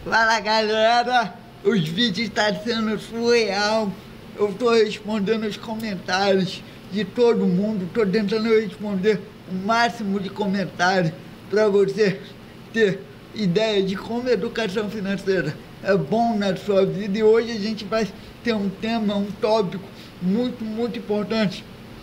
Fala galera, os vídeos estão sendo surreal. Eu estou respondendo os comentários de todo mundo, estou tentando responder o máximo de comentários para você ter ideia de como a educação financeira é bom na sua vida. E hoje a gente vai ter um tema, um tópico muito importante: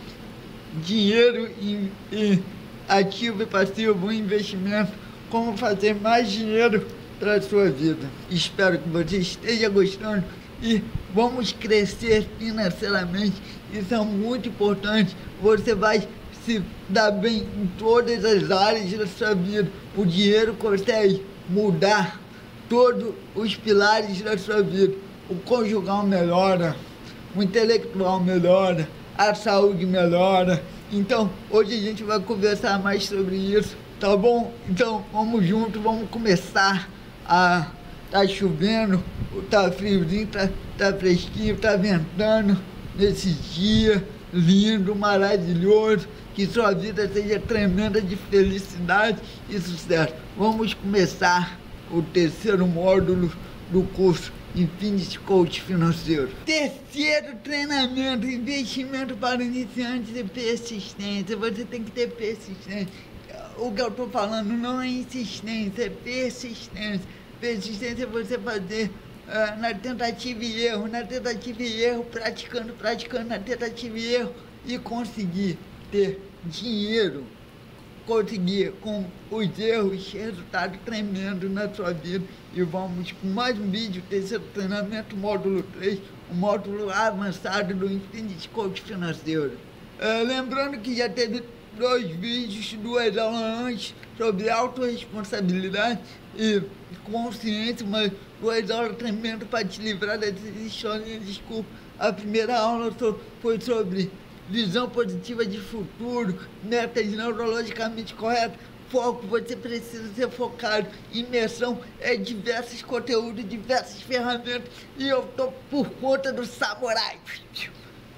dinheiro e ativo e passivo, investimento, como fazer mais dinheiro para a sua vida. Espero que você esteja gostando e vamos crescer financeiramente. Isso é muito importante. Você vai se dar bem em todas as áreas da sua vida. O dinheiro consegue mudar todos os pilares da sua vida. O conjugal melhora, o intelectual melhora, a saúde melhora. Então, hoje a gente vai conversar mais sobre isso, tá bom? Então, vamos junto, vamos começar. Tá chovendo, tá friozinho, tá fresquinho, tá ventando nesse dia lindo, maravilhoso. Que sua vida seja tremenda de felicidade e sucesso. Vamos começar o terceiro módulo do curso Infinity Coach Financeiro. Terceiro treinamento: investimento para iniciantes e persistência. Você tem que ter persistência. O que eu estou falando não é insistência, é persistência. Persistência é você fazer na tentativa e erro, praticando, na tentativa e erro, e conseguir ter dinheiro, conseguir com os erros resultado tremendo na sua vida. E vamos com mais um vídeo, terceiro treinamento, módulo 3, o módulo avançado do Infinity Coach Financeiro. Lembrando que já teve 2 vídeos, 2 aulas antes sobre autorresponsabilidade e consciência, mas 2 aulas tremendas para te livrar dessas historinhas. Desculpa. A primeira aula foi sobre visão positiva de futuro, metas neurologicamente corretas, foco, você precisa ser focado, imersão, diversos conteúdos, diversas ferramentas, e eu tô por conta do Samurai.